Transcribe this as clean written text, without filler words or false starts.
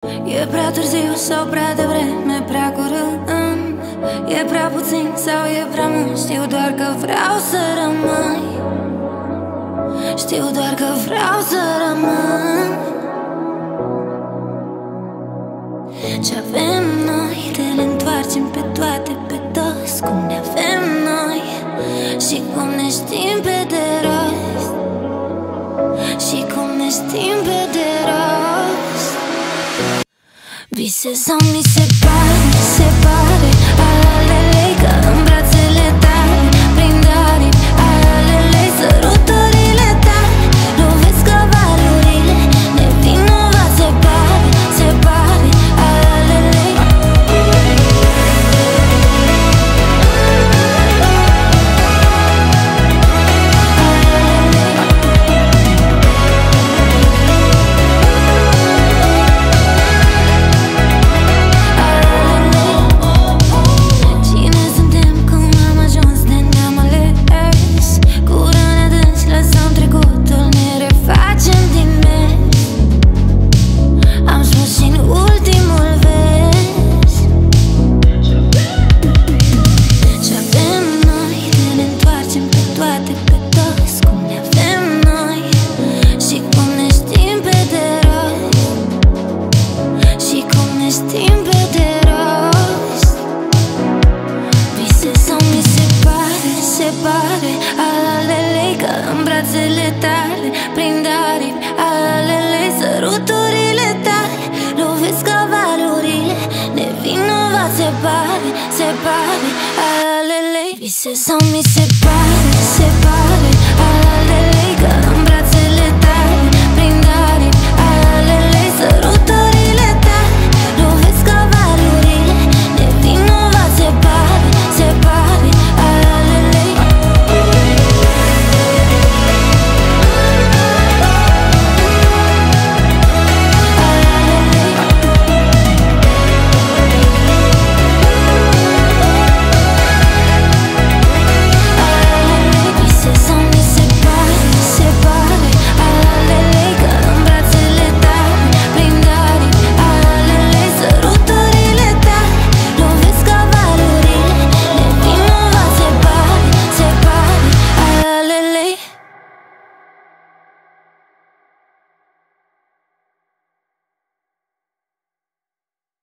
E prea târziu sau prea devreme, prea curând? E prea puțin sau e prea mult? Știu doar că vreau să rămâi. Știu doar că vreau să rămân. Ce avem noi, te le întoarcem pe toate, pe toți, cum ne avem noi și cum ne știm pe de rost. Și cum ne știm pe de rost. Vise sau mi se pare Alelei, că în brațele tale prind aripi. Alelei, săruturile tale lovesc căvalurile nevinovat. Se pare Alelei. Se pare Alelei. Vise sau mi se pare